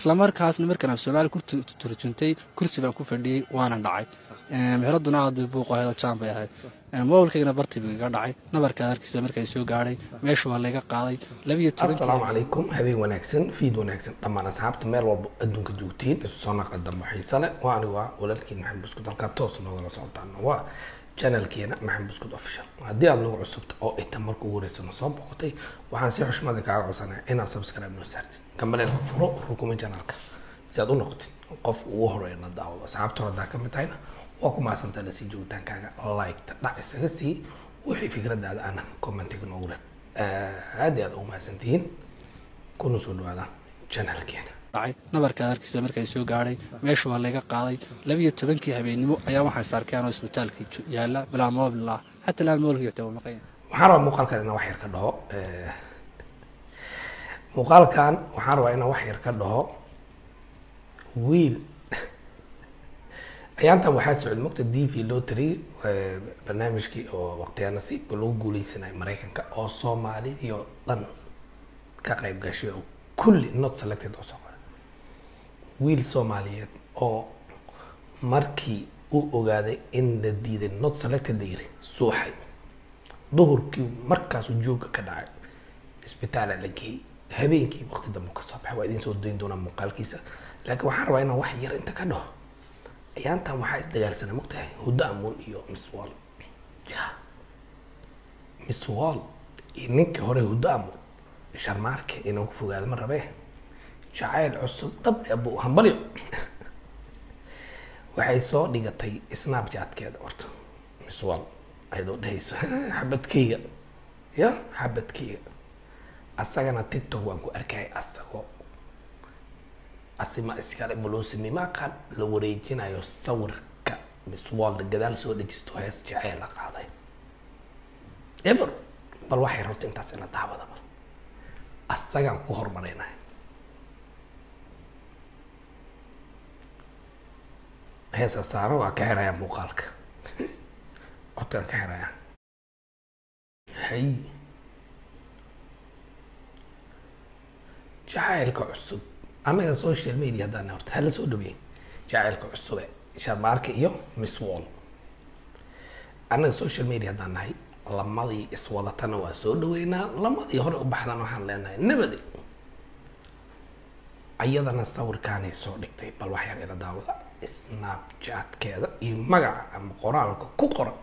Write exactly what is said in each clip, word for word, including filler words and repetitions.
isla markaasna markaan Soomaali ku turjuntay kursi baan ku fadhiyay waana dhacay meheraduna aad buu qoyado jaan bay ahayd moolkayna bartiga ga dhacay nabarka arkiisa markay soo gaaray meesha waa laga qaaday labiyo toban. Assalaamu calaykum habeen wanaagsan fiid wanaagsan dhammaan asxaabta meel walba adduunka joogtiin isu soo naqadan xiiso leh waa aniga waa walaalkiin Maxamed Buskud halka toos noogala socotaan waa channelkeena Maxamed Buskud official haddii aad nagu cusubta oo inta markuu ugu horeysana soo boqotay waxaan si xushmad kaaga codsanayaa inaad subscribe noo saartid kambaleel furo rukumin channelka si aad u noqotid qof ugu horeeyna daawado asxaabta hore ka mid tahayna waa ku maasantaa la sii joogitaankaaga like ta dhac isaga sii wixii fikradaada ana commentiga noogu reeb aad iyo aad u maasantihiin kuna soo dhawaada channelkeena dhacay nabarka arkiisa markay soo gaaray meesha waa laga qaaday labiyo tobankii habeenimo ayaa waxaan saarkeen oo isbitaalka yaala bilaa moobillah hatta la moolka yirtaa maqayn waxaan rabaa muuqaalkan inaan wax yar ka dhaho muuqaalkan waxaan rabaa inaan wax yar ka dhaho wiil ayaanta waxaa socod mugta D V lottery barnaamijkii oo waqtiga nasiibka lagu guuleysanay Mareykanka oo Soomaaliya oo dhan ka qayb gashay oo kulli not selected oo soo qoray wiil Soomaaliyeed oo markii uu ogaaday in la diiday not selected la yiri suuxay duhurkii markaas uu jooga ka dhacay isbitaalka la geeyay habeenkii waqti dambe ka soo baxay waa idin soo doon doona muuqaalkiisa laakiin waxaan rabaa inaan wax yar inta ka dhaho ayaantan waxaa isdagaalsanay mugtahay Huda Amuun iyo Miss Wall ya Miss Wall ninka hore Huda Amuun sharmaarka inuu ku fogaado ma rabee jacayl cusub dhab abu hambalyo waxay soo dhigatay Snapchat-keeda horta Miss Wall ayadoo dhahayso xabadkayga ya xabadkayga asagana TikTok waan ku arkay asagoo asima iskale buloosi ma qad la wareejinayo sawirka Miss Wall gadaal soo dhajisto hees jacayl la qaaday eber bal waxay rabtay intaas ina daawada bal asagan ku hormareenay heesa saaro waa ka xiraya muuqaalka otan ka xiraya hay jacaylka cusub anaga social media hadaan horta hal soo dhaweey jacaylka cusub sharmaarka iyo Miss Wall anaga social media hadaan nahay lamadii iswadatana waa soo dhaweynaa lamadii hore u baxdan waxaan leenahay nabadi ayadana sawirkaan ay soo dhigtay bal wax yar ila daawada Snapchat-keeda iyo magaca ama qoraalka ku qoran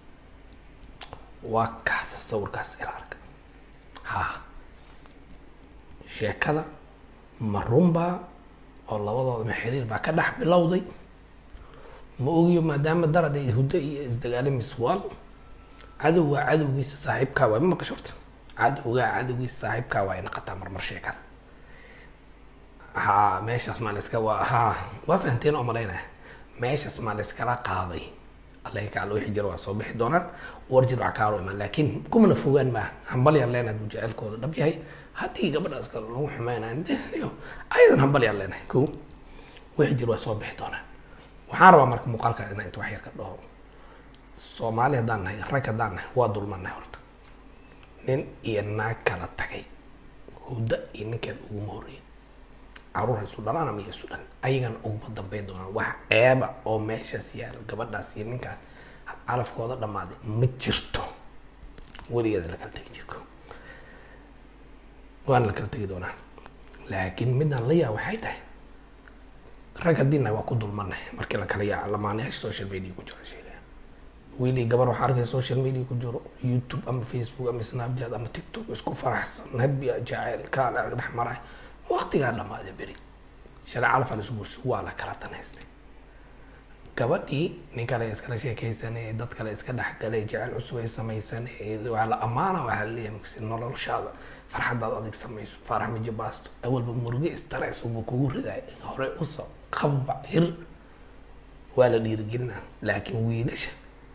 waa kaas sawirkaas ila arka ha sheekada marumba oo labadooda xiriir baa ka dhax bilowday ma ogiyo maadaama darada Huda iyo isdagaal Miss Wall cadow waa cadowgiisa saaxiibka waa ma qashorta cadowga cadowgiisa saaxiibka waa in qata marmar sheekada ha meeshaas ma iska waa ha waa fahanteen oo maleynaa meeshaas ma iska la qaaday Allah ka loo xijir waa soo bixi doonaan warjir waa kaaro iman laakiin kuma fogaan ma hambal yar leenaad u jaceelkooda dhab yahay hadii gabadhaas kale lagu xumeynaayo aydan hambal yar leenahay ko wixjir waa soo bixi doonaan waxaan rabaa marka muuqaalkan inaan inta wax yar ka dhaho Soomaaliya hadaan nahay rag hadaan nahay waa dulmanay horta nin iyo naag kala tagay Huda iyo ninkeed ugu horeeyay caruur isu dhalaan ama isu dhan ayagan ugu dambeyn doonaan wax eeba oo meeshaas yaal gabadhaas iyo ninkaas alafkooda dhamaaday ma jirto waligeed la kala tagi jirko waan la kala tagi doonaa laakiin midaan la yaa waxay tahay rag hadina waa ku dulmanay markii la kala yaa lamaanayaasha social media ku jiro sheegay wiili gabar waxa arkay social media ku jiro YouTube ama Facebook ama Snapchat ama TikTok isku faraxsan nabi jacayl ka dhex maray waqtiga dhamaaday bari sharci alfa la sugu waa la kala taneystay gabadhii ninka la iska sheekaysanay dad kale iska dhaxgalay jacayl cusub ay samaysanay waa la amaana waxa leeyahay noloshaada farxadaad adig samayso farax ma jabaasto awalba murugo stress oo kugu riday hore u soo qaba hir wala dhiirgelina laakiin wiilasha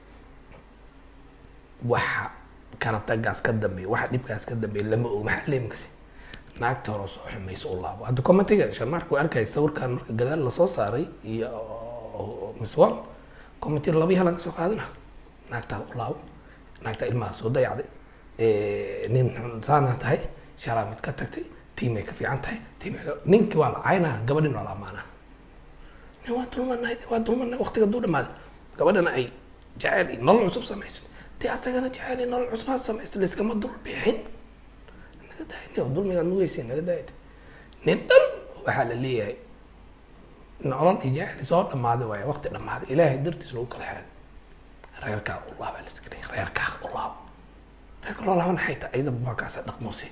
waxa kana tagaas ka dambeey waxa dhibkaas ka dambeey lama og maxaa leemkasi naagta hore soo xumayso Allah hadda commentiga sharmarku arkay sawirkan marka gadaal la soo saaray iyo Miss Wall commentiga laba yalan soo qaadana naagta Allah naagta ilmaha soo dayacday ee nin saana tahay sharaamid ka tagtay tiimay ka fiican tahay tiimay ninkii waa la caynaa gabadhin waa la amaanaa nin waa dulmanahay waa dulmanahay waqtiga duu dhamaaday gabadhana ay jacayl iyo nolol cusub samaysay dee asagana jacayl iyo nolol cusub ha samaysay layskama dul bixin naga daayni dulmigaad nugeysay naga daayid nin dhan waxaa la leeyahay nolol iyo jacayl soo dhamaaday waaye waqti dhamaaday ilaahay dartiis lagu kala xaaday reerkaa u laabaa la iska dhigay reerkaa u laab reerka loo laaban xayta ciidan baa kaasa dhaqmoose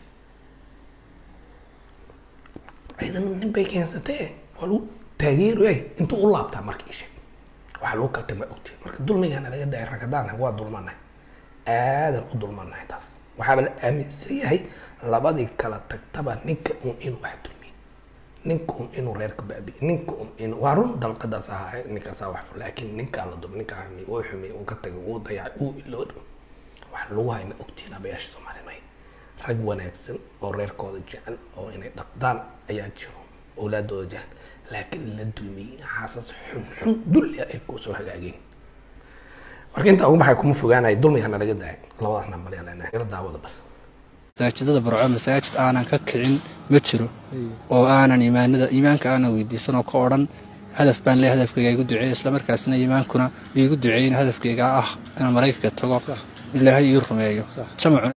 ciidan nin bay keensatee waa lagu taageerayay intuu u laabtaa marka ii sheeg waxaa lagu kala tagma ogtay marka dulmigaana laga daayay rakadaan waa dulmanahay aadan u dulmanahay taas waxaaba la aaminsan yahay labadii kala tagtaba ninka un inuu wax dulmiyo ninka un inuu reerka baabiyo ninka un inuu waa run dalqadaas ahaa ninkaasaa wax fur laakiin ninkaa la dul ninkaa xumay uu xumay uu ka tagay uu dayacay uu iloodo waxaa lagu hay ma ogtiin abayaasha Soomaaliyeed rag wanaagsan oo reerkooda jecel oo inay dhaqdaan ayaa jiro awlaadooda jecel laakiin la dulmiyay xaasas xun xun dulli ay ku soo hagaageen marka inta ugu baxay kuma fogaanay dulmigana laga daayay labadaasna malay leenahay ila daawada bal masaajidada barco masaajid aanan ka kicin ma jiro oo aanan iimaanada iimaanka aanan weydiisan oo ka odhan hadaf baan leeyahay hadafkayga igu duceeyay isla markaasna iimaankuna igu duceeyay hadafkayga ah inaan Mareykanka tago ilaahay ii rumeeyo jamac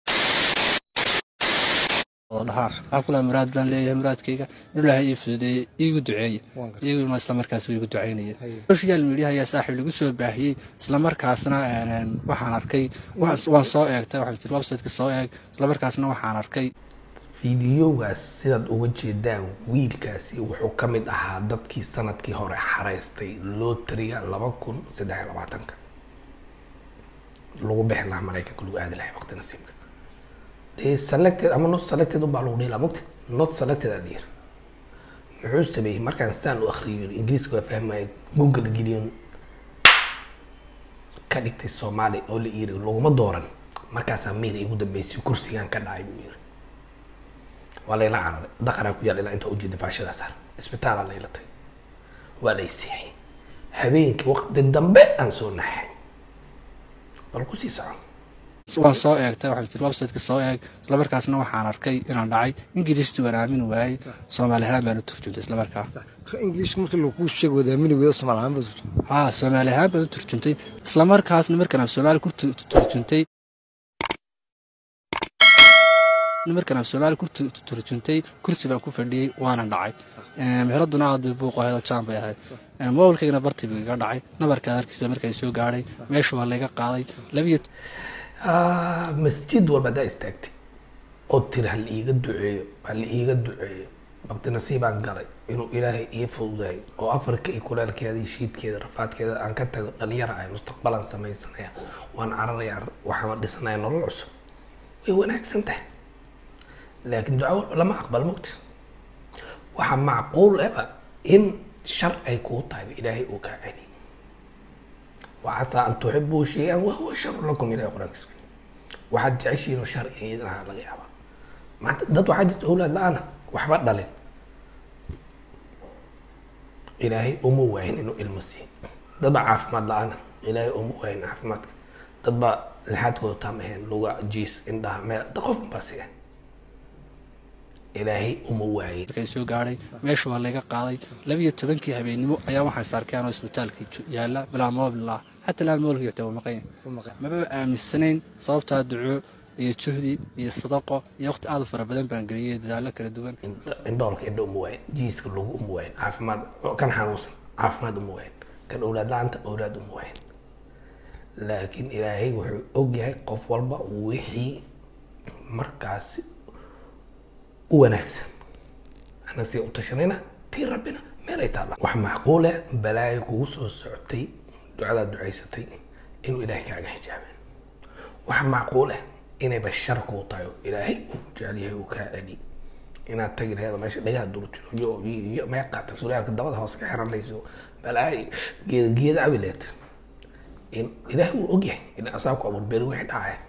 والله أقول مراد بان ليه مرادكيga ilaahay ii fududeeyay iigu duceeyay iigu isla markaas iigu duceynayay social media ayaa saaxiib lagu soo baahiyay isla markaasna waxaan arkay waan soo eegtay waxaan isla website-ka soo eeg isla markaasna waxaan arkay fiidiyogaas sidaad uga jeedaan wiilkaasi wuxuu ka mid ahaa dadkii sanadkii hore xareystay lottery-ga laba kun saddex iyo labaatanka lagu bixin lahaa Mareykanka lagu aadi lahaa waqti nasiibka they selected ama not selected ubaa lagu dhihi lahaa mogta not selected aad yir muxuu sameeyey markaan saan u akhriyo ingiriiska waa fahmay google geliyon ka dhigtay Soomaali oo la yiri laguma dooran markaasaa meel igu dambeysay kursigan ka dhacay buu yiri waa la ila cararay daqara ku yaal ilaa inta u jeeday faashada saar isbitaal la ilatay waa la isixay habeenkii waqti dambe aan soo naxay bal ku sii socon waan soo eegtay waxaan isla website-ka soo eeg isla markaasna waxaan arkay inaan dhacay ingiriisti waan aamin waayay Soomaalihaan baan u turjuntay isla markaas English marka lagu sheego wadaamin weeyo Soomaalihaan baan u turjuntay ha Soomaalihaan baan u turjuntay isla markaasna markaan Soomaali ku turjuntay markaan Soomaali ku turjuntay kursi baan ku fadhiyay waana dhacay meheraduna aad buu qoyado jambay ahayd moolkayna bartibiga dhacay nabarka arkiisa markay soo gaaray meesha waa laga qaaday labiyo آه مسجد والبدأ استاكتي قلت له هل إيجا الدعية هل إيجا الدعية وقت نصيب عن قري إنه إلهي يفوز زي وأفرك يقول لك هذه شيء كذا رفعت كذا عن كتة لنيرة مستقبلا سمي سنة وأنا عرر يعر وحمد سنة نرعس وهو أكسنته لكن دعوة لما أقبل موت وحم معقول أبا إن شرع يكون طيب إلهي وكاعني وعسى أن تحبوا شيئا وهو شر لكم إلى أخرى واحد عشرين شر يدرها لغي عبا ما تدد واحد تقول لا أنا وحبات دالين إلهي أمو وين إنه المسيح دبا عاف ماد لا أنا إلهي أمو وين عاف ماد دبا لحد كو تامهن لغا جيس إندها ما تقف بس يعني إلهي أمو وين markay soo gaaray meesha waa laga qaaday labiyo tobankii habeenimo ayaa waxaan sarkaan oo isbitaalka yaala bilaa moobillah hatta la moolka yixtay maqayn maba aaminsanayn sababta duco iyo juhdi iyo sadaqo iyo waqti aad fara badan baan galiyay dadaalo kala duwan indhoolka indho umu weyn jiiska lagu umu weyn caafimaad kan xanuunsan caafimaad umu weyn kan awlaad la'aanta awlaad umu weyn laakiin ilaahay wuxuu og yahay qof walba wixii markaas ونكسن أنا سي أتشنينا تي ربنا ما لا يطلع وح معقولة بلاي كوس السعتي دعاء دعيستي إنه إلهي كاجا حجابين وح معقولة إنه بشرك وطايو إلهي وجعليه وكالي إنه تجد هذا ماشي ليه دورت يو يو ما يقع تسولي لك الضوء هوس كحرام ليسو بلاي جيد جيد عبيلات إن إلهي وأجي إن أصابك أبو البير واحد عاي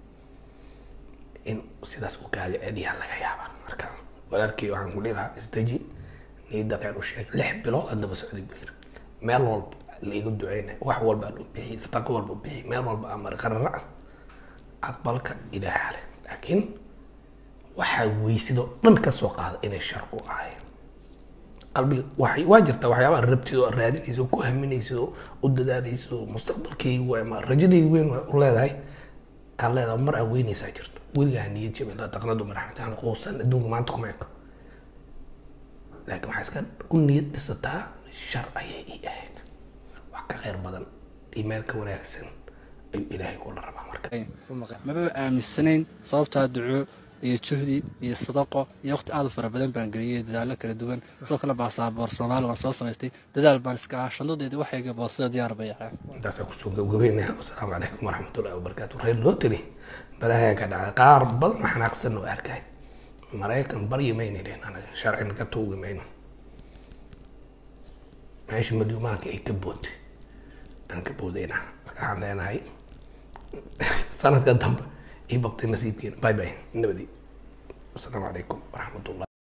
إن سيداس وكالي أدي هلا يابا marka walaalkii waxaan ku leeyahay isdaji niida qeyn u sheeg lix bilood adaba socday biir meel walba la igu duceynay wax walba aan u bixiyay sadaqo walba u bixiyay meel walba aan mar qarara aqbalka ilaahay laakiin waxaa weysidoo dhan ka soo qaada inay shar ku ahayn qalbiga waxay waa jirta waxyaabaha rabtido oo raadinayso ku haminayso u dadaalayso mustaqbalkaygu ama rajadaygu weyn u leedahay aan leedahay mar aan weynaysaa jirto weligaa niyad jabay la taqnadu maraxmataan quusan adduunka maanta kuma eko laakiin waxaa iska ku niyad dhisataa shar ayay ii ahayd wax ka khayr badan iimayl ka wanaagsan ayuu ilaahay kula rabaa marka maba aaminsanayn sababtaa duco iyo juhdi iyo sadaqo iyo waqti aad u fara badan baan geliyay dadaallo kala duwan sidoo kale baasaboor Soomaali waan soo samaystay dadaal baan iska ah shandadeedii waxayga boorsada diyaar bay ahayd intaas ku soo gabagabeynaa assalaamu calaykum waraxmatullaahi wabarakaatuh reer lottery balaha ka dhacay qaar badan xanaaqsan oo arkay maraykan baryo mayneen anaga sharciga ka tuugi mayno meesha madhuumaanka ay ka bootay aan ka boodayna marka waxaan leenahay sanadka dambe i baqtay nasiibkeena bye bye nabadi assalaamu calaykum waraxmatullahi